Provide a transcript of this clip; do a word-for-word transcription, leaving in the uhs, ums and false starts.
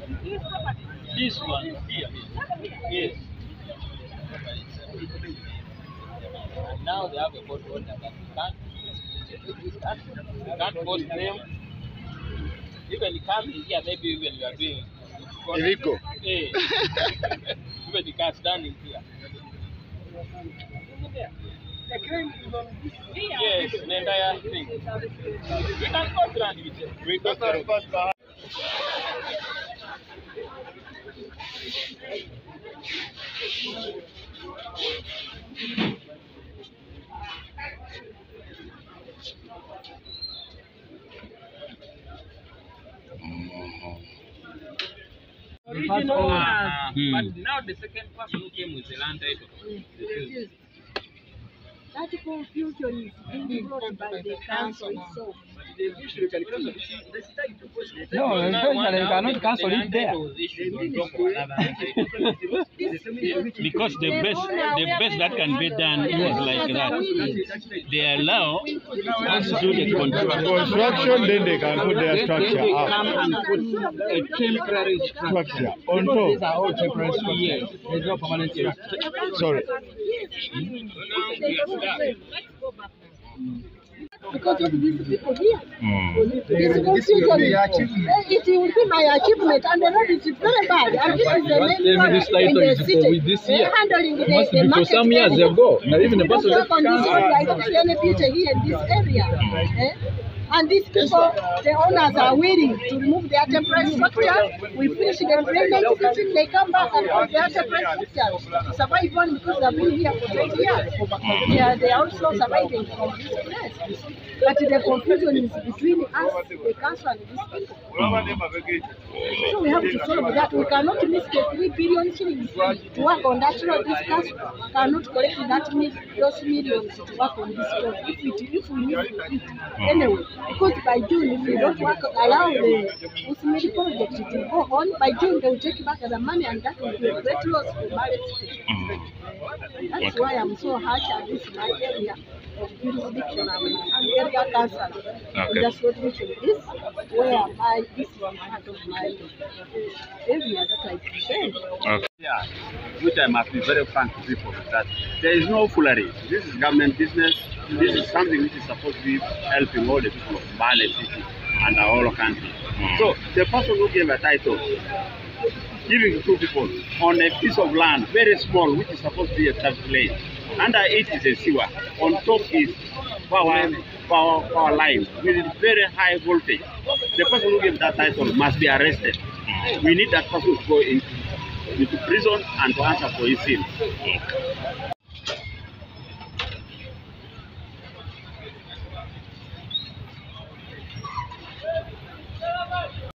This one here. Yes. And now they have a court order that you can't, you can't post them. Even coming here, maybe even you are doing illegal. Hey. Even the car standing here. Yes, the entire thing. We can go around with it. We can go around. Original owners. Mm. But now the second person who came with the land title refused. That confusion is being brought by the council itself. No, unfortunately, you cannot cancel it there. Because the best, the best that can be done is like that. They allow us to do the construction, then they can put their structure up. Come and put a temporary Structure on top. These are all temporary structures. There's no permanent structure. Sorry. Because of these people here. Mm. This confusion, it will be my achievement, and the road is very bad. And this is the main problem in the city. They're handling the, the market. For some years ago, not even the person on this road, I don't see any future here in this area. Eh? And these people, the owners are willing to remove their temporary structure. We finish the drainage system, they come back and put their temporary structure to survive on because they've been here for twenty years. They are, they are also surviving from this place. But the confusion is between us, the council, and these people. So we have to solve that. We cannot miss the three billion shillings to work on that road. This council cannot collect that those millions to work on this road. If, it, if we need it anyway. Because by June, if we don't work, allow the Usmiri project to go on, by June they will take back the money, and that will be a great loss for Mbale City. That's why I'm so harsh at this my area of jurisdiction. I'm an area councillor. Okay. That's what we should is where I this is part of my area that I present. Okay. Yeah, which I must be very frank to people that there is no foolery. This is government business. This is something which is supposed to be helping all the people of Mbale City and the whole country. Mm. So the person who gave a title, giving two people on a piece of land, very small, which is supposed to be a traffic lane. Under it is a sewer. On top is power, power, power line with very high voltage. The person who gave that title must be arrested. We need that person to go into, into prison and to answer for his sins.